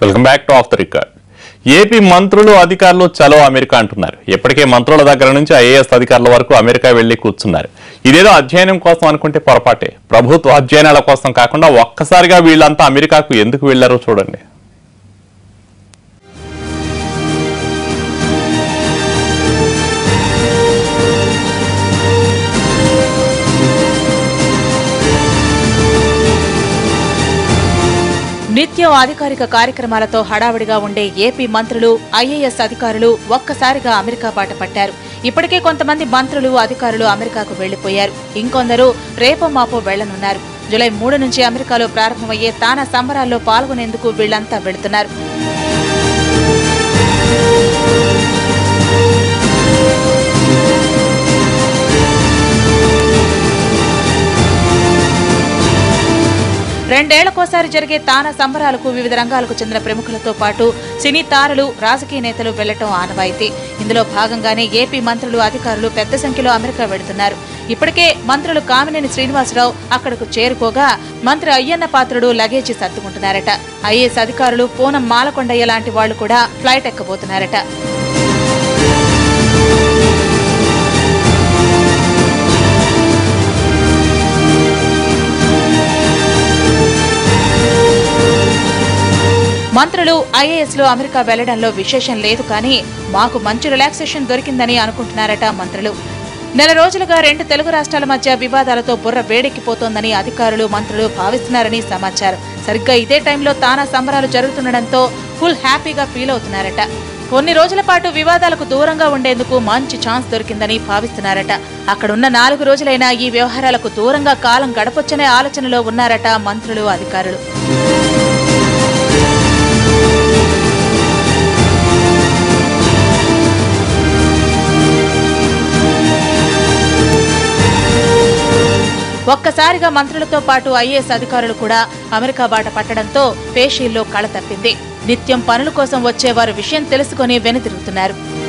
Welcome back to off the record. AP మంత్రులు అధికారులు చలో అమెరికా అంటున్నారు. ఇప్పటికే మంత్రుల దగ్గర నుంచి ఐఏఎస్ అధికారుల వరకు అమెరికా వెళ్లి కూర్చున్నారు. ఇదేదో అధ్యయనం కోసం అనుకుంటే పొరపాటే. ప్రభుత్వ అధ్యయనాల కోసం కాకుండా ఒక్కసారిగా వీళ్ళంతా అమెరికాకు ఎందుకు వెళ్లారో చూడండి. నిత్యం అధికారిక కార్యక్రమాలతో హడావిడిగా ఉండే ఏపీ మంత్రులు, ఐఏఎస్ అధికారులు ఒక్కసారిగా అమెరికా బాట పట్టారు. ఇప్పటికే కొంతమంది మంత్రులు, అధికారులు అమెరికాకు వెళ్లిపోయారు. ఇంకొందరు రేపో మాపో వెళ్లనున్నారు. జూలై 3 నుంచి అమెరికాలో ప్రారంభమయ్యే తానా సంబరాల్లో పాల్గొనేందుకు వీళ్లంతా వెళుతున్నారు. రెండేళ్లకోసారి జరిగే తానా సంబరాలకు వివిధ రంగాలకు చెందిన ప్రముఖులతో పాటు సినీ తారలు, రాజకీయ నేతలు వెళ్లటం ఆనవాయితీ. ఇందులో భాగంగానే ఏపీ మంత్రులు, అధికారులు పెద్ద సంఖ్యలో అమెరికా వెడుతున్నారు. ఇప్పటికే మంత్రులు కామినేని శ్రీనివాసరావు అక్కడకు చేరుకోగా మంత్రి అయ్యన్న పాత్రుడు లగేజీ సర్దుకుంటున్నారట. ఐఏఎస్ అధికారులు పూనం మాలకొండయ్య లాంటి వాళ్లు కూడా ఫ్లైట్ ఎక్కబోతున్నారట. మంత్రులు, ఐఏఎస్లు అమెరికా వెళ్లడంలో విశేషం లేదు, కానీ మాకు మంచి రిలాక్సేషన్ దొరికిందని అనుకుంటున్నారట మంత్రులు. నెల రోజులుగా 2 తెలుగు రాష్ట్రాల మధ్య వివాదాలతో బుర్ర వేడెక్కిపోతోందని అధికారులు, మంత్రులు భావిస్తున్నారని సమాచారం. సరిగ్గా ఇదే టైంలో తానా సంబరాలు జరుగుతుండటంతో ఫుల్ హ్యాపీగా ఫీల్ అవుతున్నారట. కొన్ని రోజుల పాటు వివాదాలకు దూరంగా ఉండేందుకు మంచి ఛాన్స్ దొరికిందని భావిస్తున్నారట. అక్కడున్న 4 రోజులైనా ఈ వ్యవహారాలకు దూరంగా కాలం గడపొచ్చనే ఆలోచనలో ఉన్నారట మంత్రులు, అధికారులు. ఒక్కసారిగా మంత్రులతో పాటు ఐఏఎస్ అధికారులు కూడా అమెరికా బాట పట్టడంతో పేషీల్లో కళ తప్పింది. నిత్యం పనుల కోసం వచ్చేవారు విషయం తెలుసుకుని వెనుతిరుగుతున్నారు.